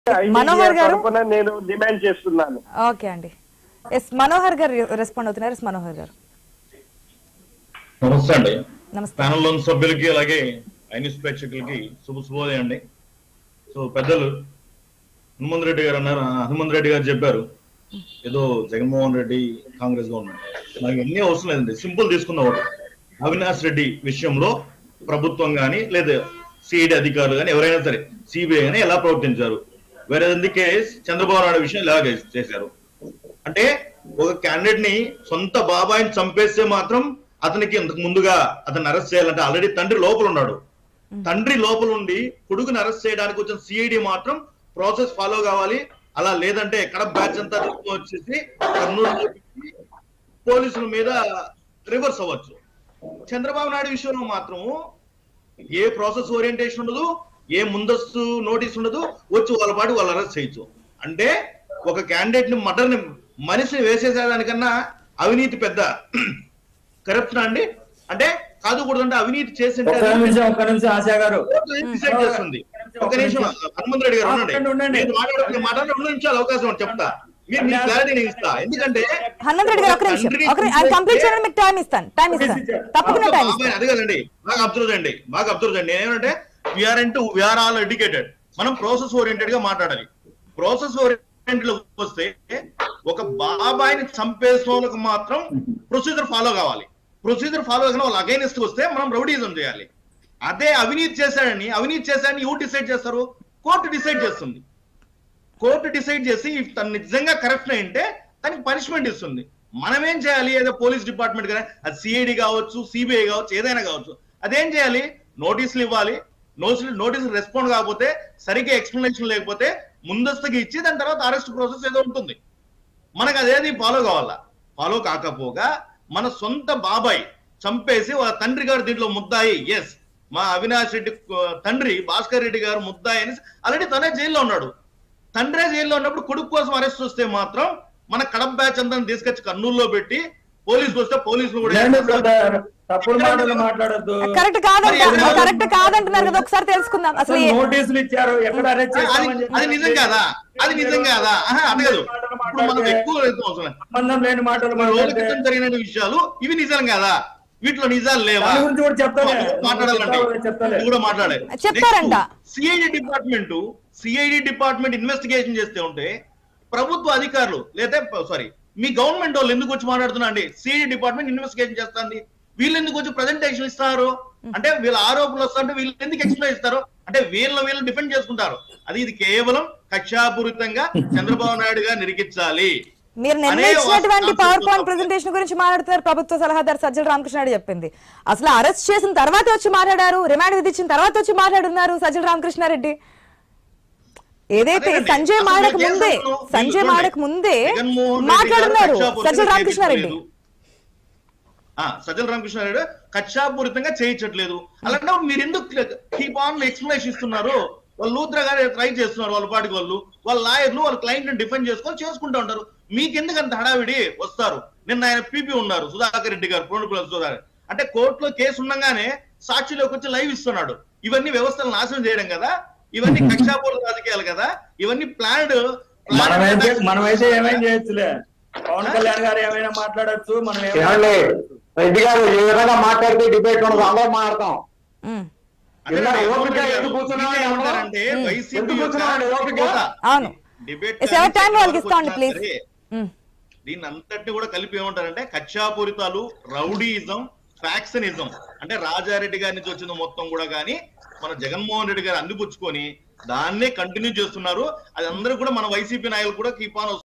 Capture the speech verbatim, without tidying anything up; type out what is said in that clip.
మనోహర్ గారు నేను డిమాండ్ చేస్తున్నాను. ఓకే అండి. ఎస్ మనోహర్ గారు రెస్పాండ్ అవుతున్నారు. ఎస్ మనోహర్ గారు. నమస్తే అండి. నమస్తే. ప్యానల్ లోని సభ్యులకి అలాగే ఐన్యూస్ ప్రేక్షకులకి శుభ శుభోదయం అండి. సో పెద్దలు హనుమంత్ రెడ్డి గారు అన్నారు, హనుమంత్ రెడ్డి గారు చెప్పారు ఏదో జగన్మోహన్ రెడ్డి కాంగ్రెస్ గవర్నమెంట్, నాకు ఎన్ని అవసరం లేదండి. సింపుల్ తీసుకున్న ఒకటి, అవినాష్ రెడ్డి విషయంలో ప్రభుత్వం గానీ లేదా సిఐడి అధికారులు కానీ ఎవరైనా సరే సిబిఐ గానీ ఎలా ప్రవర్తించారు, వేరే కేస్ చంద్రబాబు నాయుడు విషయం ఎలా చేశారు అంటే, ఒక క్యాండిడేట్ ని సొంత బాబాయిని చంపేస్తే మాత్రం అతనికి ఇంతకు ముందుగా అతన్ని అరెస్ట్ చేయాలంటే ఆల్రెడీ తండ్రి లోపల ఉన్నాడు. తండ్రి లోపల ఉండి కొడుకుని అరెస్ట్ చేయడానికి వచ్చిన సిఐడి మాత్రం ప్రాసెస్ ఫాలో కావాలి. అలా లేదంటే ఎక్కడ బ్యాచ్ అంతా వచ్చేసి కర్నూలు పోలీసుల మీద రివర్స్ అవ్వచ్చు. చంద్రబాబు నాయుడు విషయంలో మాత్రం ఏ ప్రాసెస్ ఓరియంటేషన్ ఉండదు, ఏ ముందస్తు నోటీస్ ఉండదు, వచ్చి వాళ్ళ పాటు వాళ్ళు అరెస్ట్ చేయొచ్చు. అంటే ఒక క్యాండిడేట్ ని మర్డర్ ని మనిషిని వేసేసేదానికన్నా అవినీతి పెద్ద కరప్షన్ అండి. అంటే కాదు కూడా అంటే అవినీతి చేసి ఆశా గారు డిసైడ్ చేస్తుంది. ఒక నిమిషం హనుమంత్ రెడ్డి గారు ఉండండి, మాట్లాడే రెండు నిమిషాలు అవకాశం చెప్తా, మీరు మీ క్లారిటీ నేను ఇస్తా. ఎందుకంటే హనుమంత్ రెడ్డి గారు ఒక నిమిషం కంప్లీట్ చేయడానికి మీకు టైం ఇస్తాను టైం ఇస్తాను తప్పకుండా టైం ఇస్తాను. అది కదండి, బాగా అబ్జర్వ్ చేయండి, బాగా అబ్జర్వ్ చేయండి. ఏమంటే we are into we are all educated, మనం ప్రాసెస్ ఓరియంటెడ్ గా మాట్లాడాలి. ప్రాసెస్ ఓరియంటెడ్ లో వస్తే ఒక బాబాయిని చంపేసిన వాళ్ళకి మాత్రం ప్రొసీజర్ ఫాలో కావాలి. ప్రొసీజర్ ఫాలో కాకుండా వాళ్ళు అగైనెస్ట్ వస్తే మనం రౌడీజం చేయాలి. అదే అవినీతి చేశాడని అవినీతి చేశాడని ఎవరు డిసైడ్ చేస్తారు? కోర్టు డిసైడ్ చేస్తుంది. కోర్టు డిసైడ్ చేసి తను నిజంగా కరప్షన్ అయింటే తనకి పనిష్మెంట్ ఇస్తుంది. మనం ఏం చేయాలి? ఏదో పోలీస్ డిపార్ట్మెంట్ కదా, అది సిఐడి కావచ్చు, సిబిఐ కావచ్చు, ఏదైనా కావచ్చు, అదేం చేయాలి? నోటీసులు ఇవ్వాలి. నోటీసులు నోటీసులు రెస్పాండ్ కాకపోతే, సరిగ్గా ఎక్స్ప్లెనేషన్ లేకపోతే ముందస్తుగా ఇచ్చి దాని తర్వాత అరెస్ట్ ప్రాసెస్ ఏదో ఉంటుంది. మనకు అదేది ఫాలో కావాలా? ఫాలో కాకపోగా మన సొంత బాబాయ్ చంపేసి వాళ్ళ తండ్రి గారు దీంట్లో ముద్దాయి, ఎస్ మా అవినాష్ రెడ్డి తండ్రి భాస్కర్ రెడ్డి గారు ముద్దాయి అని ఆల్రెడీ తనే జైల్లో ఉన్నాడు. తండ్రే జైల్లో ఉన్నప్పుడు కొడుకు కోసం అరెస్ట్ వస్తే మాత్రం మన కడప బ్యాచ్ అంతా తీసుకొచ్చి కర్నూలులో పెట్టి పోలీసులు వస్తే పోలీసులు కూడా తప్పుడు మాటలు మాట్లాడద్దు. కరెక్ట్ కాదంట కరెక్ట్ కాదంటున్నారు కదా, ఒకసారి తెలుసుకుందాం. అసలు నోటీసులు ఇచ్చారు, ఎక్కడ అరెస్ట్ చేశామని. అది నిజం కాదా? అది నిజం కాదా? అడగదు. ఇప్పుడు మనం ఎక్కువ సంబంధం లేని మాటలు జరిగిన విషయాలు ఇవి నిజం కాదా? వీటిలో నిజాలు లేవా? మాట్లాడాలంటే కూడా మాట్లాడే చెప్తారంట. CID department CID department investigation చేస్తే ఉంటే ప్రభుత్వ అధికారులు లేదా సారీ మీ గవర్నమెంట్ వాళ్ళు ఎందుకు వచ్చి మాట్లాడుతున్నా అండి? సిఐడి డిపార్ట్మెంట్ ఇన్వెస్టిగేషన్ చేస్తుంది, వీళ్ళు ఎందుకు వచ్చి ప్రజెంటేషన్ ఇస్తారు? అంటే వీళ్ళ ఆరోపణలు వస్తుంటే వీళ్ళు ఎందుకు ఎక్స్ప్లెయిన్ ఇస్తారు? అంటే వీళ్ళ వీళ్ళు డిఫెండ్ చేసుకుంటారు. అది ఇది కేవలం కక్షాపూరితంగా చంద్రబాబు నాయుడు గారు నిరికించాలి. మీరు నిర్ణయించినటువంటి పవర్ పాయింట్ ప్రెజెంటేషన్ గురించి మాట్లాడుతున్నారు. ప్రభుత్వ సలహాదారు సజ్జల రామకృష్ణారెడ్డి చెప్పింది. అసలు అరెస్ట్ చేసిన తర్వాత వచ్చి మాట్లాడారు, రిమాండ్ విధించిన తర్వాత వచ్చి మాట్లాడుతున్నారు సజ్జల రామకృష్ణారెడ్డి. ఏదైతే సంజయ్ మాడక ముందే సంజయ్ మాడక ముందే మాట్లాడుతున్నారు సజ్జల రామకృష్ణారెడ్డి. సజ్జల రామకృష్ణారెడ్డి కక్షాపూరితంగా చేయించట్లేదు. అలాంటి మీరు ఎందుకు కీప్ ఆన్ ఎక్స్ప్లెనేషన్ ఇస్తున్నారు? వాళ్ళు లూత్రా గారు ట్రై చేస్తున్నారు, వాళ్ళ పాటికి వాళ్ళు వాళ్ళ లాయర్లు వాళ్ళ క్లయింట్ ని డిఫెండ్ చేసుకొని చేసుకుంటూ ఉంటారు. మీకెందుకు అంత హడావిడి? వస్తారు. నిన్న ఆయన పీపీ ఉన్నారు సుధాకర్ రెడ్డి గారు, ప్రోణుకుల సుధాకర్, అంటే కోర్టులో కేసు ఉండగానే సాక్షిలోకి వచ్చి లైవ్ ఇస్తున్నాడు. ఇవన్నీ వ్యవస్థలు నాశనం చేయడం కదా, ఇవన్నీ కక్షాపూరిత రాజకీయాలు కదా, ఇవన్నీ ప్లాన్డ్. మనమైతే మనమైతే ఏమైనా చేయొచ్చులే. పవన్ కళ్యాణ్ గారు ఏమైనా మాట్లాడచ్చు, మనం రెడ్డి గారు ఏ విధంగా మాట్లాడితే డిబేట్ ఉండదు, అందరూ మాట్లాడతాం. దీన్ని అంతటిని కూడా కలిపి ఏమంటారంటే కక్షాపూరితాలు, రౌడీయిజం, ఫ్యాక్షనిజం. అంటే రాజారెడ్డి గారి నుంచి వచ్చిన మొత్తం కూడా కానీ మన జగన్మోహన్ రెడ్డి గారు అందిపుచ్చుకొని దాన్నే కంటిన్యూ చేస్తున్నారు. అది అందరూ కూడా మన వైసీపీ నాయకులు కూడా కీప్ ఆన్